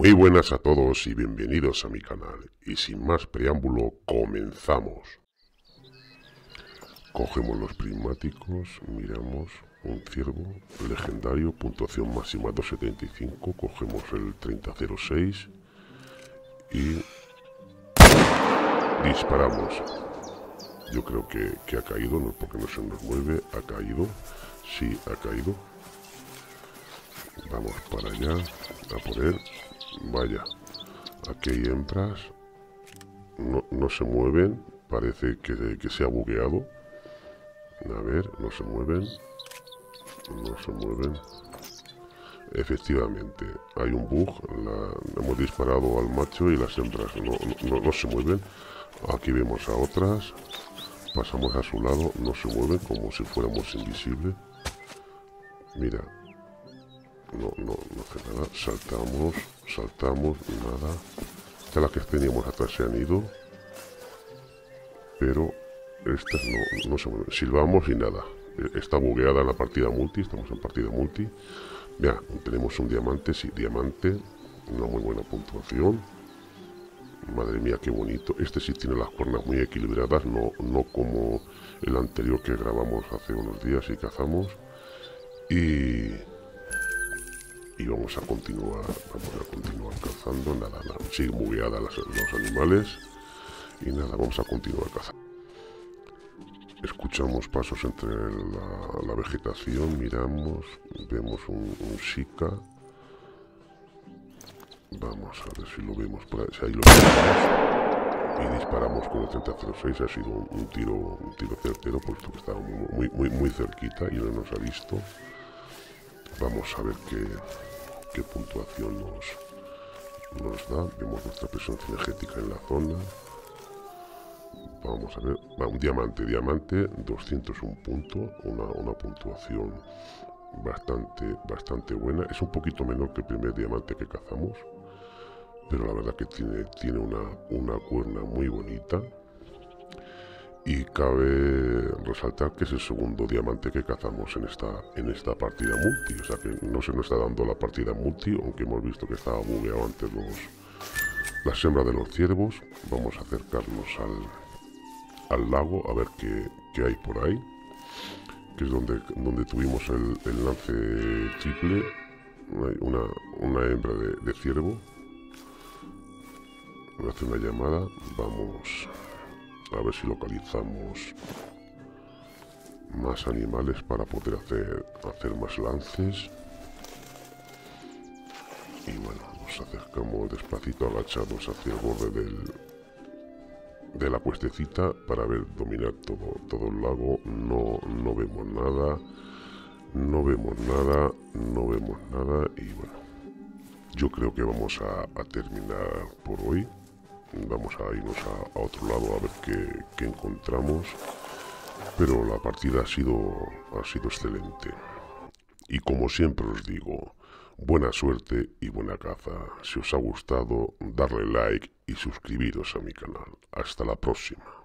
Muy buenas a todos y bienvenidos a mi canal. Y sin más preámbulo, comenzamos. Cogemos los prismáticos, miramos un ciervo legendario, puntuación máxima 275, cogemos el 3006 y disparamos. Yo creo que ha caído, no porque no se nos mueve, ha caído, sí, ha caído. Vamos para allá, a por él. Vaya, aquí hay hembras, no se mueven, parece que se ha bugueado. A ver, no se mueven, no se mueven. Efectivamente, hay un bug, hemos disparado al macho y las hembras no se mueven. Aquí vemos a otras, pasamos a su lado, no se mueven como si fuéramos invisibles. Mira, no hace nada, saltamos, nada. Ya las que teníamos atrás se han ido, pero estas no se mueven. Silbamos y nada. Está bugueada la partida multi, estamos en partida multi. Ya, tenemos un diamante, sí, diamante, una muy buena puntuación. Madre mía, qué bonito. Este sí tiene las cuernas muy equilibradas, no como el anterior que grabamos hace unos días y cazamos. Y vamos a continuar cazando. Nada, siguen bugueadas los animales. Y nada, vamos a continuar cazando. Escuchamos pasos entre la vegetación, miramos, vemos un Shika. Vamos a ver si lo vemos por ahí, si ahí lo vemos. Y disparamos con el 3006, ha sido un tiro certero, puesto que estaba muy cerquita y no nos ha visto. Vamos a ver qué puntuación nos da. Vemos nuestra presencia energética en la zona. Vamos a ver, un diamante, 201 puntos, una puntuación bastante buena. Es un poquito menor que el primer diamante que cazamos, pero la verdad que tiene una cuerna muy bonita. Y cabe resaltar que es el segundo diamante que cazamos en esta partida multi, o sea que no se nos está dando la partida multi, aunque hemos visto que estaba bugueado antes las hembras de los ciervos. Vamos a acercarnos al lago a ver qué hay por ahí, que es donde tuvimos el lance triple. Una hembra de ciervo me hace una llamada. Vamos a ver si localizamos más animales para poder hacer más lances. Y bueno, nos acercamos despacito, agachados hacia el borde de la cuestecita para ver dominar todo el lago. No vemos nada, y bueno, yo creo que vamos a terminar por hoy. Vamos a irnos a otro lado a ver qué encontramos, pero la partida ha sido excelente. Y como siempre os digo, buena suerte y buena caza. Si os ha gustado, darle like y suscribiros a mi canal. Hasta la próxima.